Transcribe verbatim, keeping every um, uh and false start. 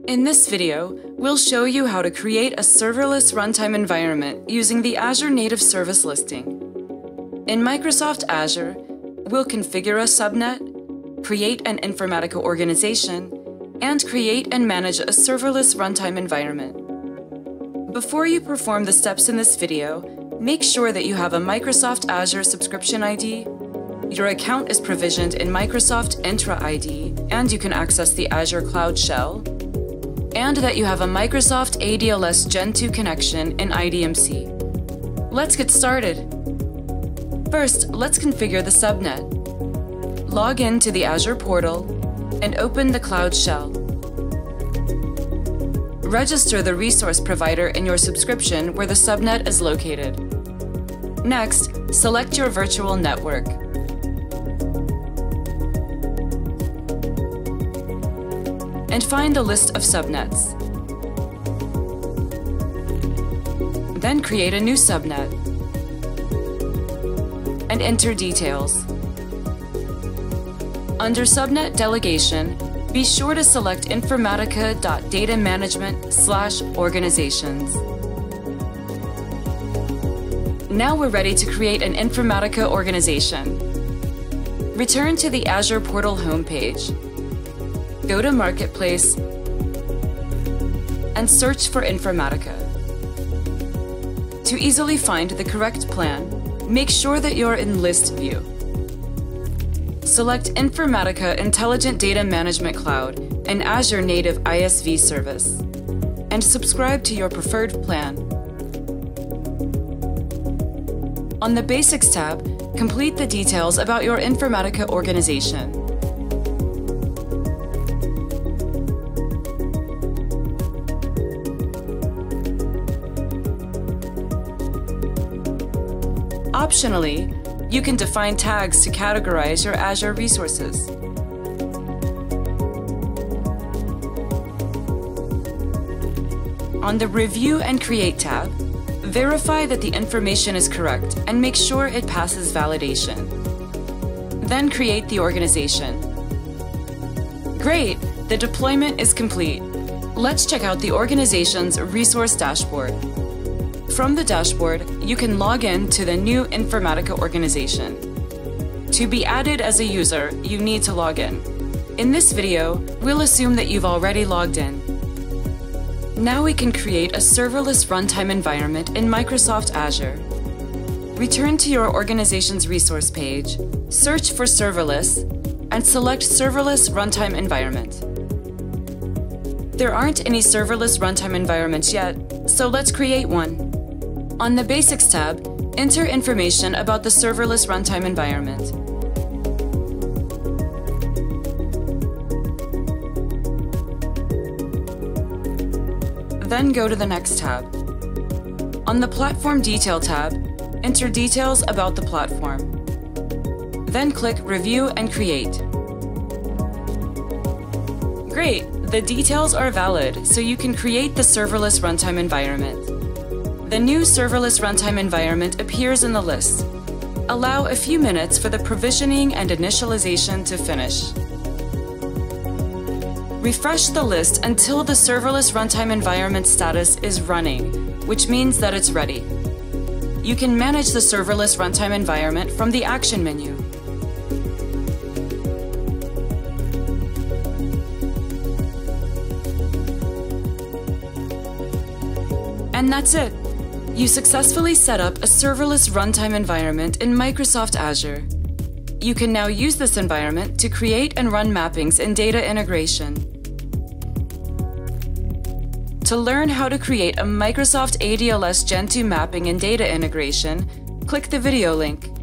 In this video, we'll show you how to create a serverless runtime environment using the Azure Native Service Listing. In Microsoft Azure, we'll configure a subnet, create an Informatica organization, and create and manage a serverless runtime environment. Before you perform the steps in this video, make sure that you have a Microsoft Azure subscription I D, your account is provisioned in Microsoft Entra I D, and you can access the Azure Cloud Shell, and that you have a Microsoft A D L S Gen two connection in I D M C. Let's get started. First, let's configure the subnet. Log in to the Azure portal and open the Cloud Shell. Register the resource provider in your subscription where the subnet is located. Next, select your virtual network. And find the list of subnets. Then create a new subnet and enter details. Under Subnet Delegation, be sure to select informatica.datamanagement slash organizations. Now we're ready to create an Informatica organization. Return to the Azure portal homepage. Go to Marketplace and search for Informatica. To easily find the correct plan, make sure that you're in List View. Select Informatica Intelligent Data Management Cloud and Azure Native I S V service, and subscribe to your preferred plan. On the Basics tab, complete the details about your Informatica organization. Optionally, you can define tags to categorize your Azure resources. On the Review and Create tab, verify that the information is correct and make sure it passes validation. Then create the organization. Great! The deployment is complete. Let's check out the organization's resource dashboard. From the dashboard, you can log in to the new Informatica organization. To be added as a user, you need to log in. In this video, we'll assume that you've already logged in. Now we can create a serverless runtime environment in Microsoft Azure. Return to your organization's resource page, search for serverless, and select Serverless Runtime Environment. There aren't any serverless runtime environments yet, so let's create one. On the Basics tab, enter information about the serverless runtime environment. Then go to the next tab. On the Platform Detail tab, enter details about the platform. Then click Review and Create. Great! The details are valid, so you can create the serverless runtime environment. The new serverless runtime environment appears in the list. Allow a few minutes for the provisioning and initialization to finish. Refresh the list until the serverless runtime environment status is running, which means that it's ready. You can manage the serverless runtime environment from the Action menu. And that's it! You successfully set up a serverless runtime environment in Microsoft Azure. You can now use this environment to create and run mappings in data integration. To learn how to create a Microsoft A D L S Gen two mapping in data integration, click the video link.